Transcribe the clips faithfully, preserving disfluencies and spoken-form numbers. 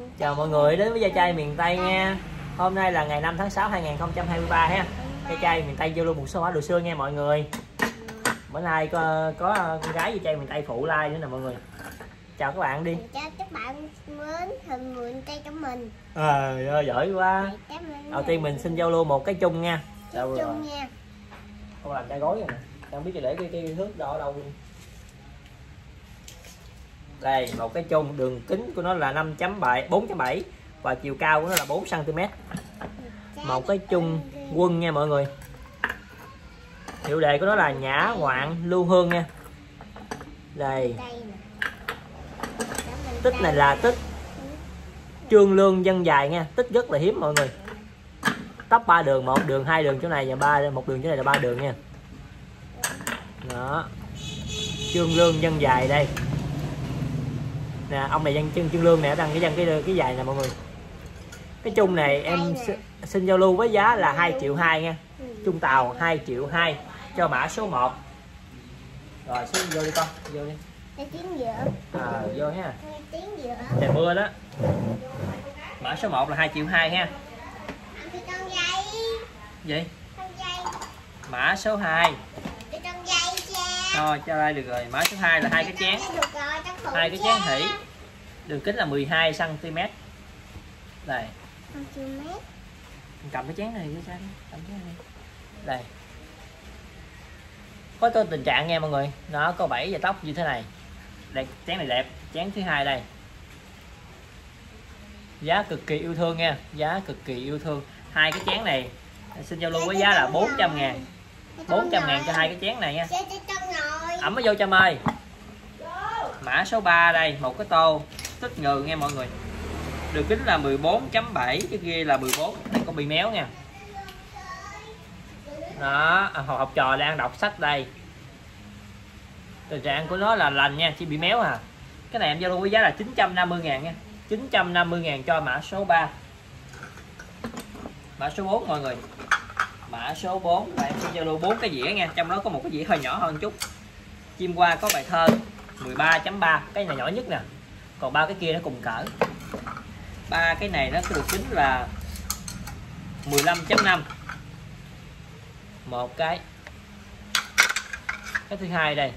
Chào mọi người đến với Gia Trai miền Tây nha. Hôm nay là ngày năm tháng sáu hai nghìn không trăm hai mươi ba ha. Gia Trai miền Tây vô luôn một số mã đồ xưa nha mọi người. Bữa nay có, có con gái Gia Trai miền Tây phụ like nữa nè mọi người. Chào các bạn đi. Chào các bạn mến hình miền Tây của mình. À, giỏi quá. Đầu tiên mình xin giao lưu một cái chung nha. Đâu chung nha. Không làm chai gói rồi nè. Không biết để cái, cái thước đo ở đâu luôn. Đây, một cái chung, đường kính của nó là năm chấm bảy, bốn chấm bảy và chiều cao của nó là bốn xăng ti mét. Một cái chung quân nha mọi người. Hiệu đề của nó là Nhã Ngoạn Lưu Hương nha. Đây. Tích này là tích Trương Lương Dân Dài nha, tích rất là hiếm mọi người. Tóc ba đường, một đường, hai đường chỗ này và ba một đường chỗ này là ba đường nha. Đó. Trương Lương Dân Dài đây. Nè, ông này dân chân Trương Lương nè, đăng cái dân cái cái dài nè mọi người. Cái chung này em xin giao lưu với giá là hai triệu hai nha. Chung tàu hai triệu hai cho mã số một. Rồi xuống vô đi con, vô đi. Tiếng dựa. À, vô ha. Tiếng dựa. Trời mưa đó. Mã số một là hai triệu hai ha. Cái con dây. Gì? Con dây. Mã số hai. Cái con dây cha. Thôi cho đây được rồi. Mã số hai là hai cái chén. Hai cái chén thủy. Đường kính là mười hai xăng ti mét. Đây. Cầm cái chén này đi sao? Cầm cái này. Đây. Có cái tình trạng nha mọi người, nó có bảy và tóc như thế này. Đây, chén này đẹp, chén thứ hai đây. Giá cực kỳ yêu thương nha, giá cực kỳ yêu thương. Hai cái chén này xin giao lưu với giá là bốn trăm ngàn. bốn trăm ngàn cho hai cái chén này nha. Ẩm mới vô Trâm ơi. Mã số ba đây, một cái tô tích ngừ nha mọi người. Đường kính là mười bốn chấm bảy, cái kia là mười bốn. Đây có bị méo nha. Đó, học trò đang đọc sách đây. Tình trạng của nó là lành nha, chỉ bị méo à. Cái này em giao lưu với giá là chín trăm năm mươi ngàn nha. chín trăm năm mươi ngàn cho mã số ba. Mã số bốn mọi người. Mã số bốn là em sẽ giao lưu bốn cái dĩa nha, trong đó có một cái dĩa hơi nhỏ hơn chút. Chim Qua có bài thơ mười ba chấm ba, cái này nhỏ nhất nè. Còn ba cái kia nó cùng cỡ. Ba cái này nó có đường kính là mười lăm chấm năm. Một cái. Cái thứ hai đây.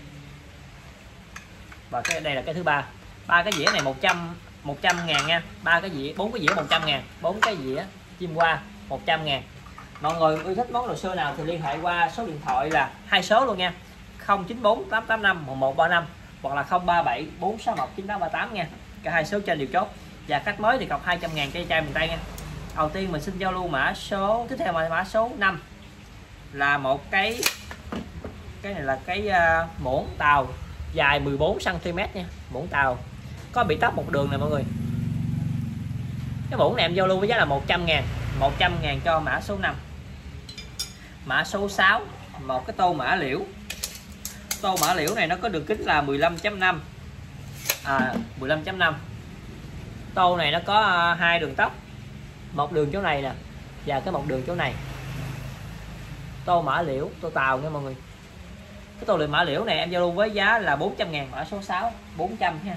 Và cái đây là cái thứ ba. Ba cái dĩa này một trăm một trăm ngàn nha. Ba cái dĩa, bốn cái dĩa một trăm ngàn, bốn cái dĩa Chim Qua một trăm ngàn. Mọi người yêu thích món đồ xưa nào thì liên hệ qua số điện thoại là hai số luôn nha. không chín bốn tám tám năm một một ba năm hoặc là không ba bảy bốn sáu một chín tám ba tám nha. Cả hai số trên đều chốt. Và khách mới thì cọc hai trăm ngàn cho Gia Trai miền Tây nha. Đầu tiên mình xin giao lưu mã số tiếp theo là mã số năm. Là một cái cái này là cái uh, muỗng tàu dài mười bốn xăng ti mét nha. Muỗng tàu có bị tóc một đường nè mọi người. Cái muỗng này em giao lưu với giá là một trăm ngàn. một trăm ngàn cho mã số năm. Mã số sáu, một cái tô mã liễu. Tô mã liễu này nó có đường kính là mười lăm chấm năm. À, mười lăm chấm năm. Tô này nó có uh, hai đường tóc. Một đường chỗ này nè và cái một đường chỗ này. Tô mã liễu, tô tàu nha mọi người. Cái tô mã liễu này em giao lưu với giá là bốn trăm ngàn. Mã số sáu, bốn trăm nha.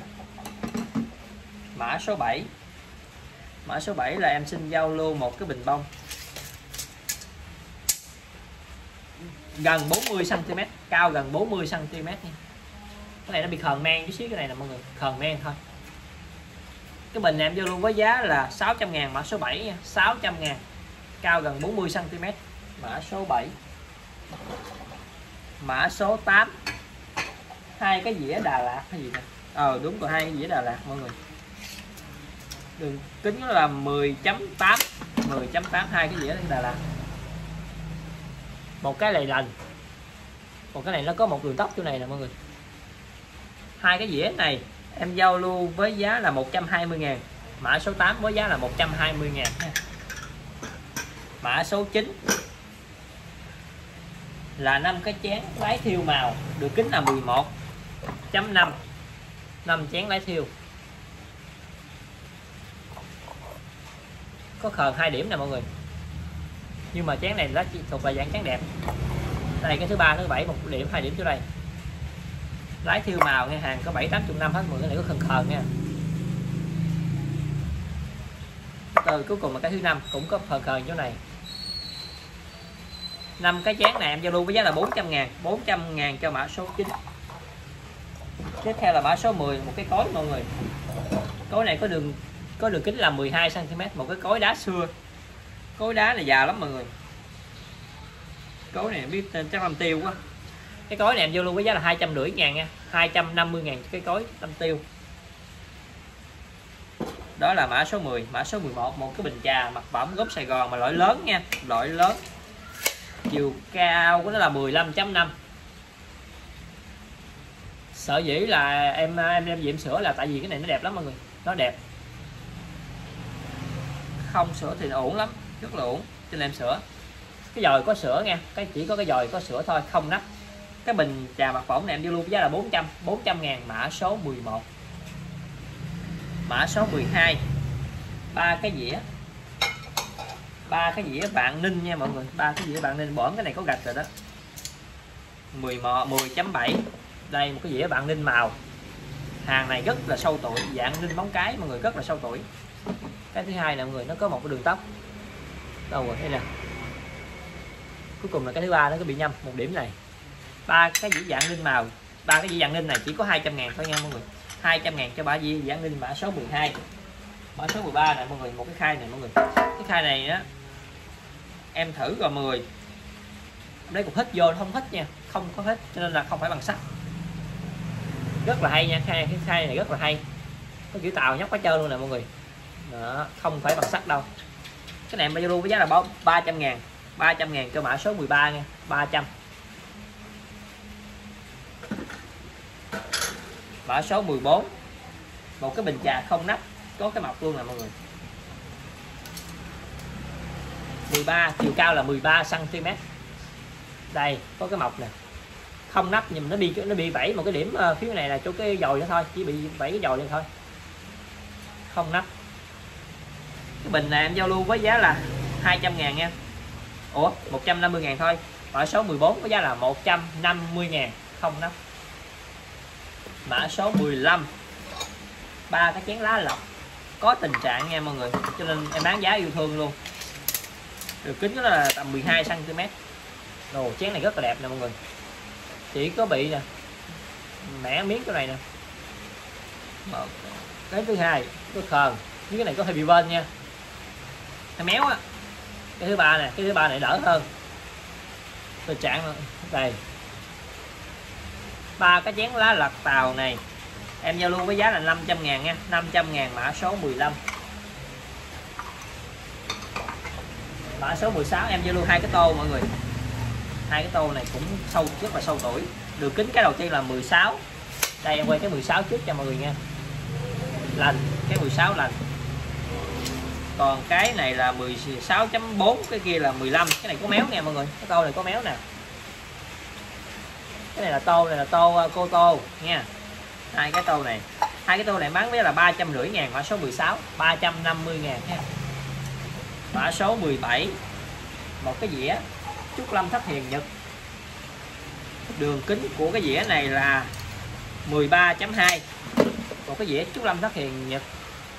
Mã số bảy. Mã số bảy là em xin giao lưu một cái bình bông gần bốn mươi xăng ti mét, cao gần bốn mươi xăng ti mét nha. Cái này nó bị khờn men chút xíu, cái này nè mọi người, khờn men thôi. Cái bình này em giao lưu với giá là sáu trăm ngàn. Mã số bảy nha, sáu trăm ngàn, cao gần bốn mươi xăng ti mét. Mã số bảy. Mã số tám. Hai cái dĩa Đà Lạt hay gì nè. Ờ đúng rồi, hai cái dĩa Đà Lạt mọi người. Đường kính nó là mười chấm tám, mười chấm tám, hai cái dĩa Đà Lạt. Một cái này lành. Còn cái này nó có một đường tóc chỗ này nè mọi người. Hai cái dĩa này em giao lưu với giá là một trăm hai mươi ngàn. Mã số tám với giá là một trăm hai mươi ngàn. Mã số chín là năm cái chén lái thiêu màu, đường kính là mười một chấm năm. năm chén lái thiêu. Có khờn hai điểm nè mọi người. Nhưng mà chén này nó chỉ thuộc là dạng chén đẹp. Đây cái thứ ba, thứ bảy một điểm, hai điểm chỗ đây. Lái thiêu màu nghe, hàng có bảy tám chục năm hết, mười cái này có khờn khờn nha. Rồi cuối cùng là cái thứ năm, cũng có phần khờ chỗ này. Năm cái chén này em giao lưu với giá là bốn trăm ngàn, bốn trăm ngàn cho mã số chín. Tiếp theo là mã số mười, một cái cối mọi người. Cối này có đường có đường kính là mười hai xăng ti mét, một cái cối đá xưa. Cối đá này già lắm mọi người. Cối này biết tên chắc lâm tiêu quá. Cái cối này em giao lưu với giá là hai trăm rưỡi ngàn nha, hai trăm năm mươi ngàn cái cối lâm tiêu. Đó là mã số mười. Mã số mười một, một cái bình trà mặt bỏng gốc Sài Gòn mà loại lớn nha, loại lớn. Chiều cao của nó là mười lăm chấm năm. Sở dĩ là em em em diệm sữa là tại vì cái này nó đẹp lắm mọi người, nó đẹp. Không sữa thì ổn lắm, rất là ổn cho nên em sữa. Cái dòi có sữa nha, cái chỉ có cái dòi có sữa thôi, không nắp. Cái bình trà mặt phỏng này em đi luôn với giá là bốn trăm, bốn trăm ngàn, mã số mười một. Mã số mười hai, ba cái dĩa. ba cái dĩa Vạn Ninh nha mọi người, ba cái dĩa Vạn Ninh, bỏng cái này có gạch rồi đó. mười chấm bảy. Đây một cái dĩa Vạn Ninh màu. Hàng này rất là sâu tuổi, Vạn Ninh móng cái mọi người, rất là sâu tuổi. Cái thứ hai nè mọi người, nó có một cái đường tóc. Đâu rồi, đây nè. Cuối cùng là cái thứ ba nó có bị nhâm một điểm này. Ba cái dĩa Vạn Ninh màu, ba cái dĩa Vạn Ninh này chỉ có hai trăm ngàn thôi nha mọi người. hai trăm ngàn cho ba dĩa Vạn Ninh mã số mười hai. Mã số mười ba này mọi người, một cái khay này mọi người. Cái khay này á em thử rồi mười. Đây cục hít vô không hít nha, không có hít cho nên là không phải bằng sắt. Rất là hay nha, khay cái khay này rất là hay. Có chữ Tàu nhóc quá trơn luôn nè mọi người. Đó, không phải bằng sắt đâu. Cái này em bao luôn với giá là ba trăm ngàn, ba trăm ngàn cho mã số mười ba nha, ba trăm. Mã số mười bốn, một cái bình trà không nắp, có cái mọc luôn nè mọi người. mười ba, chiều cao là mười ba xăng ti mét. Đây có cái mọc nè, không nắp nhưng nó bị nó bị vẩy một cái điểm phía này là chỗ cái dòi đó thôi, chỉ bị vẩy cái dòi lên thôi, không nắp. Cái bình này em giao lưu với giá là hai trăm ngàn nha. Ủa một trăm năm mươi ngàn thôi. Mã số mười bốn có giá là một trăm năm mươi ngàn, không nắp. Mã số mười lăm, ba cái chén lá lọc, có tình trạng nha mọi người, cho nên em bán giá yêu thương luôn. Đường kính nó là tầm mười hai xăng ti mét. Đồ chén này rất là đẹp nè mọi người, chỉ có bị nè mẻ miếng cái này nè. Cái thứ hai có khờn, cái này có hơi bị vên nha, hơi méo á. Cái thứ ba nè, cái thứ ba này đỡ hơn. Tình trạng đây, ba cái chén lá lật Tàu này em giao lưu với giá là năm trăm ngàn nha, năm trăm ngàn, mã số mười lăm. Mã số mười sáu em giao lưu hai cái tô mọi người. Hai cái tô này cũng sâu, rất là sâu tuổi. Đường kính cái đầu tiên là mười sáu. Đây em quay cái mười sáu trước cho mọi người nha. Lành, cái mười sáu lành. Còn cái này là mười sáu chấm bốn, cái kia là mười lăm. Cái này có méo nha mọi người, cái tô này có méo nè. Cái này là tô, này là tô cô tô nha. Hai cái tô này, hai cái tô này bán với là ba trăm rưỡi ngàn, mã số mười sáu, ba trăm năm mươi ngàn nha. Mã số mười bảy, một cái dĩa Trúc Lâm Thất Hiền Nhật. Đường kính của cái dĩa này là mười ba chấm hai. Một cái dĩa Trúc Lâm Thất Hiền Nhật.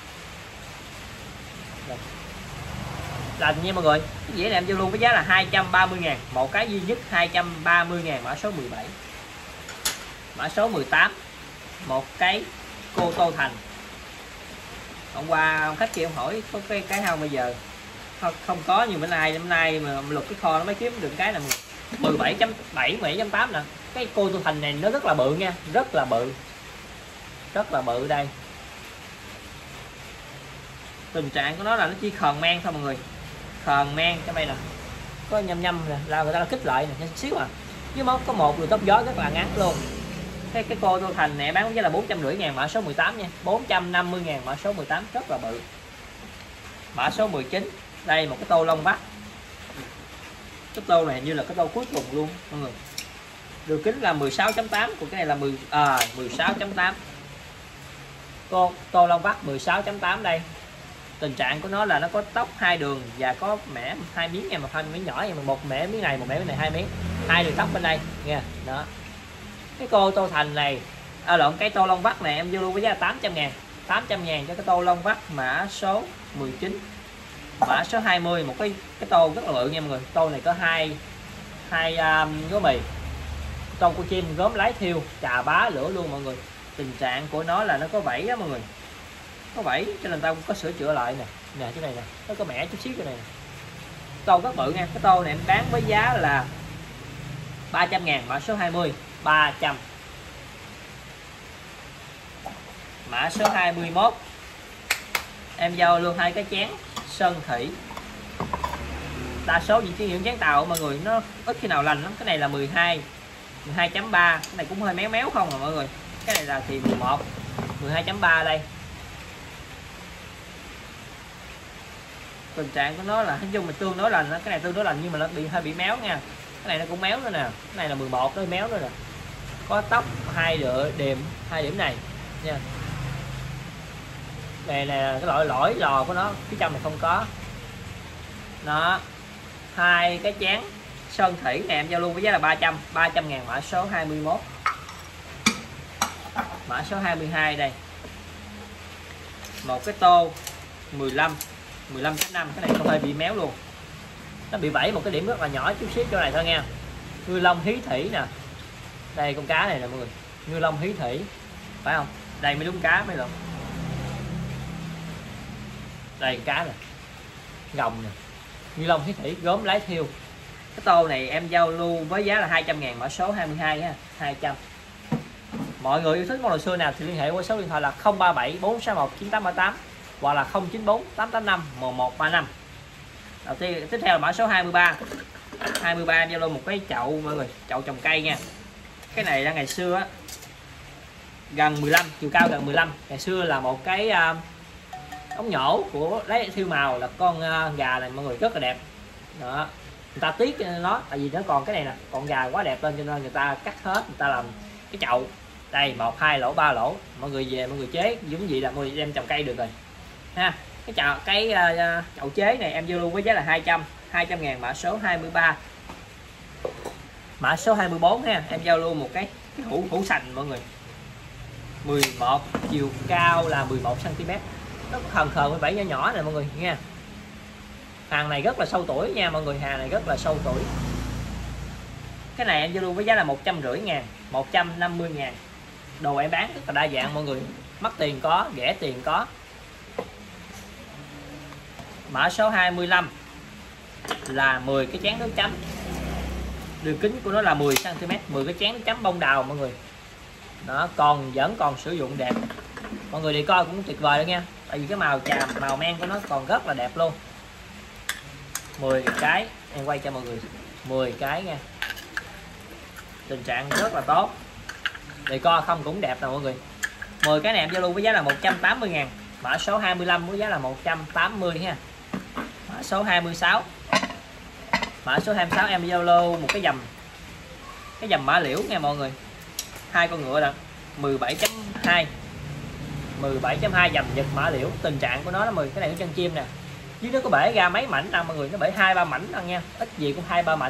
Lành nha mọi người. Cái dĩa này em giao lưu với giá là hai trăm ba mươi ngàn, một cái duy nhất hai trăm ba mươi ngàn, mã số mười bảy. Mã số mười tám, một cái cô Tô Thành. Hôm qua ông khách kia ông hỏi có cái cái không bây giờ không, không có, nhưng bữa nay hôm nay mà lục cái kho nó mới kiếm được cái là mười bảy chấm bảy, mười bảy chấm tám nè. Cái cô Tô Thành này nó rất là bự nha, rất là bự, rất là bự. Đây tình trạng của nó là nó chỉ khờn men thôi mọi người, khờn men. Cái đây nè có nhâm nhâm nè, là người ta đã kích lại nè xíu à, chứ nó có một đường tóc gió rất là ngắn luôn. Cái cái cô Tô Thành này bán với là bốn trăm rưỡi ngàn, mã số mười tám nha, bốn trăm năm mươi ngàn, mã số mười tám, rất là bự. Mã số mười chín, đây một cái tô lông vắt. Cái tô này như là cái tô cuối cùng luôn mọi người. Đường kính là mười sáu chấm tám, còn cái này là mười à mười sáu chấm tám. Cô tô lông vắt mười sáu chấm tám đây. Tình trạng của nó là nó có tóc hai đường và có mẻ hai miếng nha, mà hai miếng nhỏ, nhưng mà một mẻ miếng này, một mẻ miếng này, hai miếng, hai đường tóc bên đây nha. Đó. Cái cô Tô Thành này, à, lộn cái tô lông vắt này em vô luôn với giá là tám trăm ngàn, tám trăm ngàn cho cái tô lông vắt mã số mười chín. Mã số hai mươi, một cái cái tô rất là bự nha mọi người. Tô này có hai hai um, gói mì, tô của chim gốm lái thiêu, chà bá lửa luôn mọi người. Tình trạng của nó là nó có vảy đó mọi người, có vảy cho nên tao có sửa chữa lại nè. Nè chỗ này nè, nó có mẻ chút xíu chỗ này nè. Tô rất bự nha. Cái tô này em bán với giá là ba trăm ngàn. Mã số hai mươi ba trăm. Mã số hai mươi mốt em giao luôn hai cái chén sơn thủy. Đa số những cái những chén tàu mọi người nó ít khi nào lành lắm. Cái này là mười hai mười hai chấm ba, cái này cũng hơi méo méo không à mọi người. Cái này là thì mười một mười hai chấm ba đây. Tình trạng của nó là nói chung mình tương đối lành, cái này tương đối lành nhưng mà nó bị hơi bị méo nha. Cái này nó cũng méo nữa nè. Cái này là mười một nó méo nữa nè. Có tóc hai điểm hai điểm này nha. Này nè cái lỗi lỗi lò của nó, phía trong này không có. Đó. Hai cái chén sơn thủy này em giao luôn với giá là ba trăm. ba trăm ngàn. Mã số hai mươi mốt. Mã số hai mươi hai đây. Một cái tô mười lăm mười lăm chấm năm, cái này không hơi bị méo luôn. Nó bị vẫy một cái điểm rất là nhỏ chút xíu chỗ này thôi nha. Ngư lông hí thủy nè. Đây con cá này nè mọi người. Ngư lông hí thủy. Phải không? Đây mới đúng cá mới được. Đây cá nè. Gồng nè. Ngư lông hí thủy gốm lái thiêu. Cái tô này em giao lưu với giá là hai trăm ngàn. Mã số hai mươi hai ha. hai trăm. Mọi người yêu thích món đồ xưa nào thì liên hệ qua số điện thoại là không ba bảy bốn sáu một chín tám ba tám hoặc là không chín bốn tám tám năm một một ba năm. Đầu tiên tiếp theo là mã số hai mươi ba. hai mươi ba em giao lưu một cái chậu mọi người, chậu trồng cây nha. Cái này là ngày xưa á, gần mười lăm, chiều cao gần mười lăm. Ngày xưa là một cái uh, ống nhổ của lấy thiêu màu là con uh, gà này mọi người, rất là đẹp. Đó. Người ta tiếc nó tại vì nó còn cái này nè, con gà quá đẹp lên cho nên người ta cắt hết, người ta làm cái chậu. Đây một hai lỗ ba lỗ, mọi người về mọi người chế giống gì là mọi người đem trồng cây được rồi ha. Cái chậu cái uh, chậu chế này em giao lưu với giá là hai trăm. hai trăm ngàn. Mã số hai mươi ba. Mã số hai mươi bốn ha, em giao lưu một cái cái hũ hũ sành mọi người. mười một, chiều cao là mười một xăng ti mét. Nó khờn khờn với vảy nhỏ nhỏ này mọi người nha. Hàng này rất là sâu tuổi nha mọi người, hàng này rất là sâu tuổi. Cái này em giao lưu với giá là một trăm rưỡi ngàn, một trăm năm mươi ngàn. Đồ em bán rất là đa dạng mọi người, mắc tiền có, rẻ tiền có. Mã số hai mươi lăm là mười cái chén nước chấm. Đường kính của nó là mười xăng ti mét, mười cái chén nước chấm bông đào mọi người. Nó còn vẫn còn sử dụng đẹp. Mọi người đi coi cũng tuyệt vời đó nha. Tại vì cái màu tràm, màu men của nó còn rất là đẹp luôn. mười cái, em quay cho mọi người mười cái nha. Tình trạng rất là tốt. Để coi không cũng đẹp nè mọi người. mười cái này em giao lưu với giá là một trăm tám mươi ngàn. Mã số hai mươi lăm với giá là một trăm tám mươi ha. Mã số hai mươi sáu. Mã số hai mươi sáu em giao lưu một cái dầm cái dầm mã liễu nha mọi người. Hai con ngựa là mười bảy chấm hai. mười bảy chấm hai dầm Nhật mã liễu. Tình trạng của nó là mười cái này của chân chim nè. Dưới nó có bể ra mấy mảnh nè mọi người, nó bể hai ba mảnh nè nha, ít gì cũng hai ba mảnh.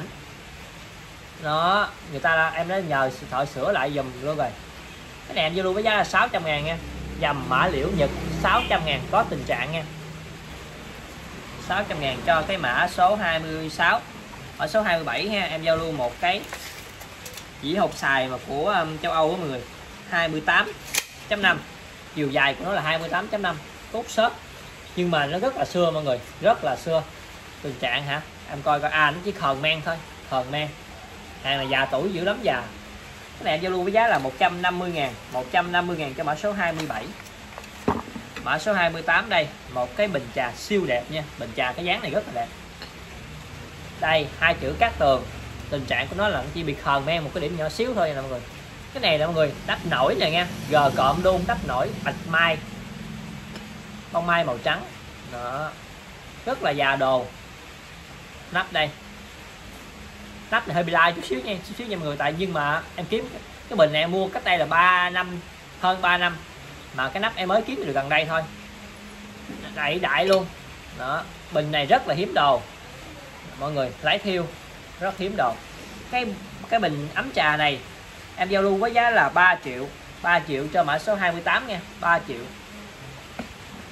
Đó, người ta em đã nhờ thợ sửa lại dùm luôn rồi. Cái này em giao lưu với giá là sáu trăm ngàn nha. Dầm mã liễu Nhật sáu trăm ngàn, có tình trạng nha. sáu trăm ngàn cho cái mã số hai mươi sáu. Ở số hai mươi bảy ha, em giao lưu một cái dĩ hộp xài mà của um, châu Âu đó mọi người. hai mươi tám chấm năm. Chiều dài của nó là hai mươi tám chấm năm, cốt xốp. Nhưng mà nó rất là xưa mọi người, rất là xưa. Tình trạng hả? Em coi coi à, nó chỉ khờn men thôi, khờn men. Hàng này già tuổi dữ lắm già. Cái này em giao lưu với giá là một trăm năm mươi ngàn, một trăm năm mươi ngàn cho mã số hai mươi bảy. Mã số hai mươi tám đây, một cái bình trà siêu đẹp nha. Bình trà cái dáng này rất là đẹp. Đây, hai chữ Cát Tường. Tình trạng của nó là nó chỉ bị khờn men một cái điểm nhỏ xíu thôi nè mọi người. Cái này nè mọi người, đắp nổi này nha, gờ cộm luôn, đắp nổi bạch mai. Bông mai màu trắng. Đó. Rất là già đồ. Nắp đây. Nắp này hơi bị lai chút xíu nha, chút xíu nha mọi người, tại nhưng mà em kiếm cái bình này em mua cách đây là ba năm, hơn ba năm. Mà cái nắp em mới kiếm được gần đây thôi. Đại đại luôn. Đó, bình này rất là hiếm đồ. Mọi người, lấy thiêu rất hiếm đồ. Cái cái bình ấm trà này em giao lưu với giá là ba triệu. ba triệu cho mã số hai mươi tám nha, ba triệu.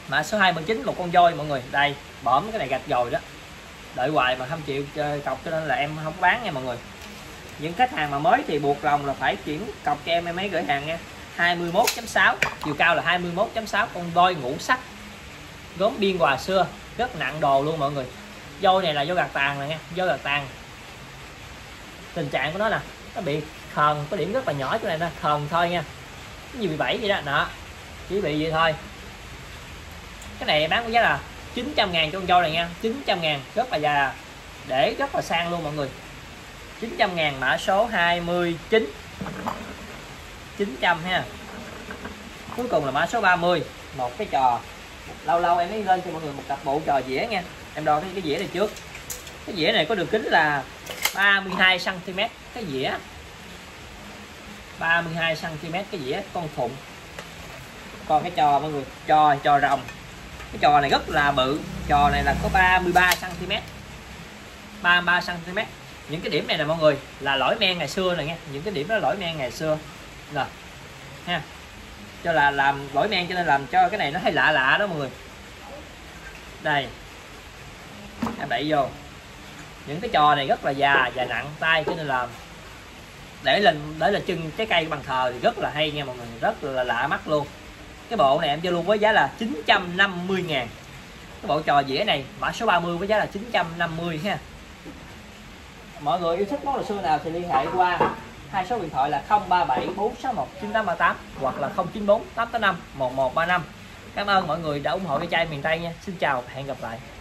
Mã số hai mươi chín một con voi mọi người. Đây, bỏm cái này gạch rồi đó. Đợi hoài mà không chịu chơi cọc cho nên là em không bán nha mọi người. Những khách hàng mà mới thì buộc lòng là phải chuyển cọc cho em em ấy gửi hàng nha. hai mươi mốt chấm sáu, chiều cao là hai mươi mốt chấm sáu, con voi ngũ sắc. Gốm biên Hòa xưa, rất nặng đồ luôn mọi người. Voi này là voi gạt tàn nè nha, voi gạt tàn. Tình trạng của nó nè, nó bị khờn, có điểm rất là nhỏ chỗ này nè, khờn thôi nha. Như bị bẫy vậy đó, đó. Chỉ bị vậy thôi. Cái này bán với giá là chín trăm ngàn cho con voi này nha, chín trăm ngàn, rất là già, để rất là sang luôn mọi người. chín trăm ngàn, mã số hai mươi chín, chín trăm ha. Cuối cùng là mã số ba mươi, một cái trò. Lâu lâu em mới lên cho mọi người một cặp bộ trò dĩa nha. Em đo cái, cái dĩa này trước. Cái dĩa này có đường kính là ba mươi hai xăng ti mét. Cái dĩa ba mươi hai xăng ti mét, cái dĩa con phụng. Còn cái trò mọi người, trò trò rồng. Cái trò này rất là bự. Trò này là có ba mươi ba xăng ti mét, ba mươi ba xăng ti mét. Những cái điểm này nè mọi người là lỗi men ngày xưa này nha. Những cái điểm đó là lỗi men ngày xưa rồi ha, cho là làm lỗi men cho nên làm cho cái này nó hơi lạ lạ đó mọi người. Đây em đẩy vô. Những cái trò này rất là già và nặng tay cho nên là để lên để là chân trái cây bằng thờ thì rất là hay nha mọi người, rất là lạ mắt luôn. Cái bộ này em cho luôn với giá là chín trăm năm mươi ngàn. Cái bộ trò dĩa này mã số ba mươi với giá là chín trăm năm mươi ha. Mọi người yêu thích món đồ xưa nào thì liên hệ qua hai số điện thoại là không ba bảy bốn sáu một chín tám ba tám hoặc là không chín bốn tám tám năm một một ba năm. Cảm ơn mọi người đã ủng hộ cái chai miền Tây nha. Xin chào và hẹn gặp lại.